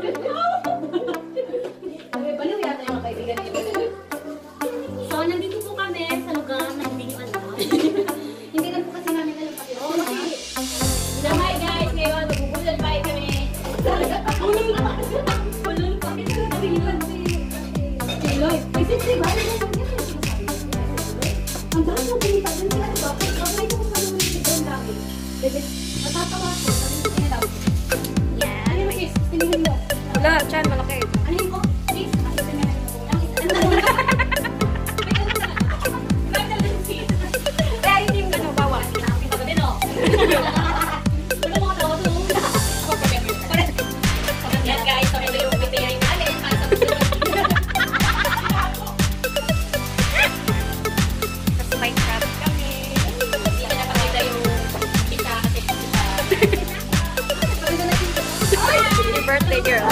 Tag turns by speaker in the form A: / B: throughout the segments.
A: Baliw yata yung mga kaibigan niyo.
B: So, nandito po kami sa lugar na hindi nyo alam.
A: Hindi na po kasi namin alam pati. Oo, kasi.
B: Hi guys, ngayon magbubulol pa kami. Bulol pa. Bulol pa.
A: Lloyd, kasi ba? Ang dami mo pinita din siya. Pag-try ko kung ano yung doon lagi. Bebe, matatawa ko. Sabi ko daw.
B: Yeah.
A: Ano yung kiss? Tinigin mo.
C: Wala, Chan, malaki.
A: Ano yung ko? Kiss? Kasi tinigin mo.
C: Kaya hindi yung ano, bawal.
B: Yan guys, so ito yung pitay natin.
C: Tapos may crab kami.
B: Hindi na napakita yung kita kasi
C: Your birthday girl.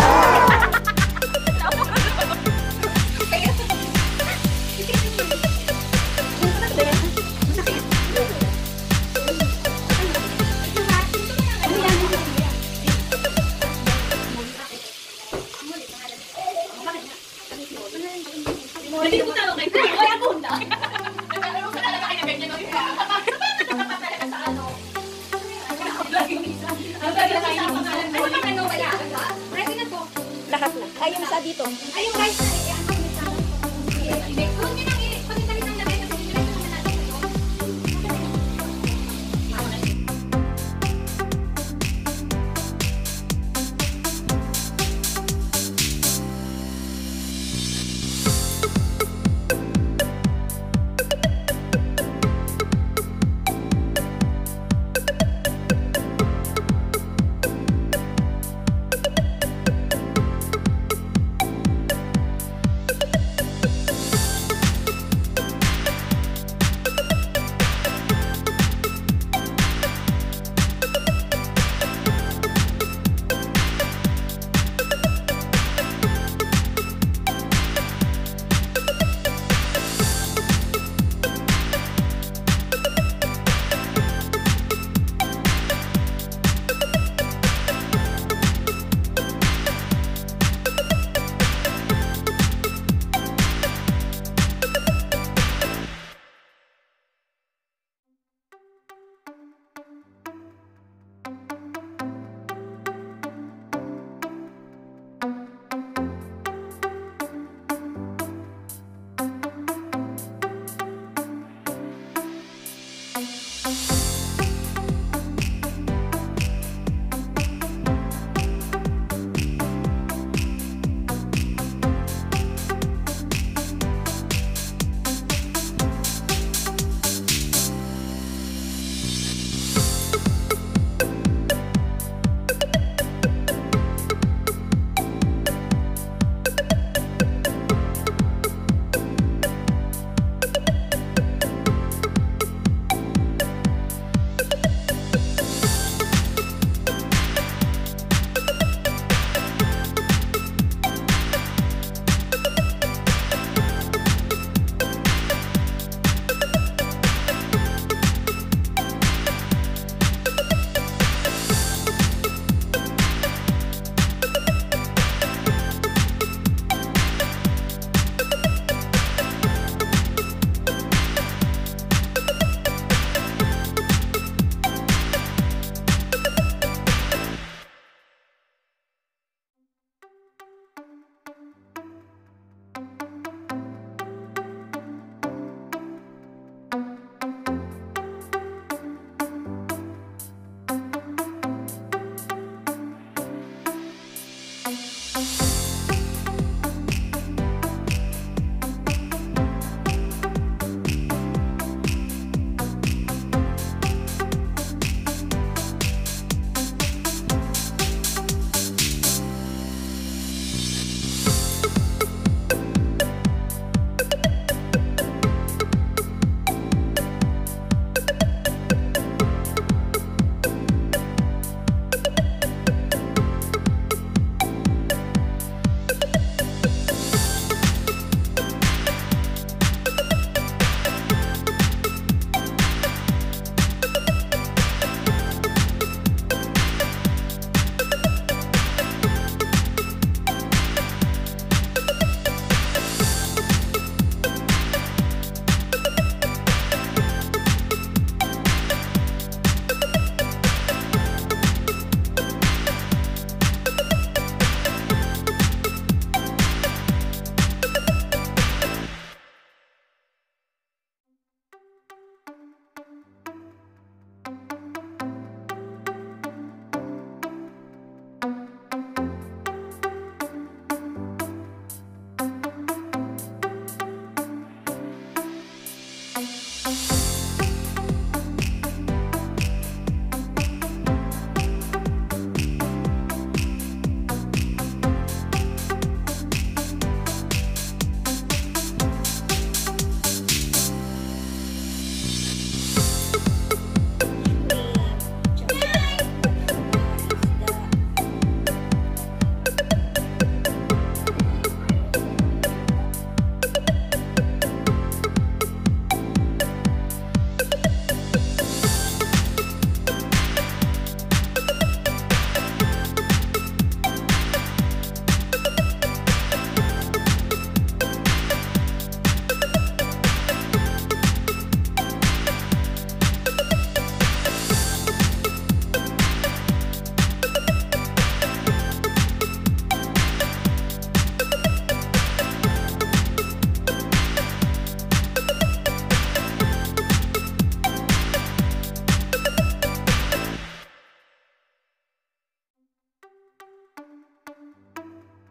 B: Hindi ko tawag kayo. Wala po na. Nagkaroon ka talaga kayo na ganyan. Sa ano? Ang vlog yung isa. Ang vlog yung isa. Ano pa ano wala?
A: Ready na po.
C: Lahat na. Ay, yung isa dito.
A: Ay, yung rice na yan. Huwag nyo nang pagkakalit ng lagay kasi hindi naman natin ngayon.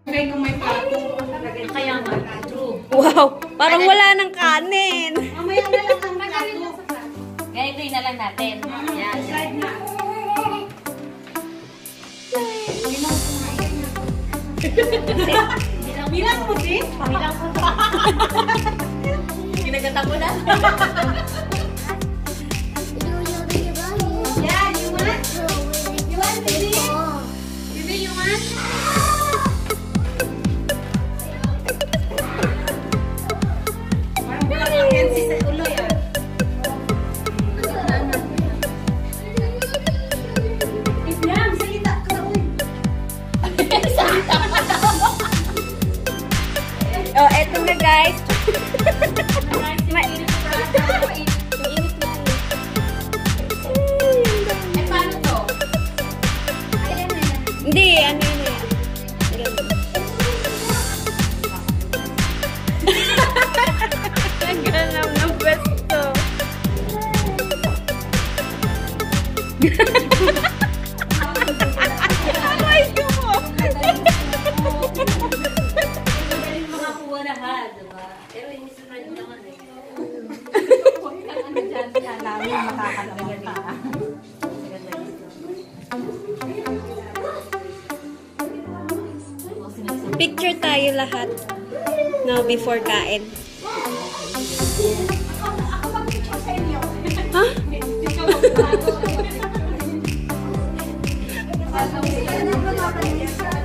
B: Kaya kung may pato. Kaya nga. True.
C: Wow, parang wala ng kanin.
B: Mamaya na lang ang
A: Magaling
B: pato.
A: lang sa
B: Ganitoy na lang natin. Yan.
A: slide na.
B: Bilang mo, sis. Bilang mo. Ginagata mo na.
A: Yan, you want? You want, baby? Baby, you want?
B: Parang bilang ang Kenzie sa ulo yan.
A: Ibrahim, salita ka na, uy.
C: Oh, eto na guys.
A: Eh, paano to? Ayan na yan.
C: Hindi, ano yun eh. Ang ganam ng pwesto. Aray ko mo.
B: Magaling makakuha lahat, diba? Pero inisunod mo naman eh.
A: Ano dyan, yan namin makakalaman ka.
C: Picture tayo lahat. No, before kain.
A: Ako mag-picture sa inyo.
C: Ha?
A: Ano, sila na ba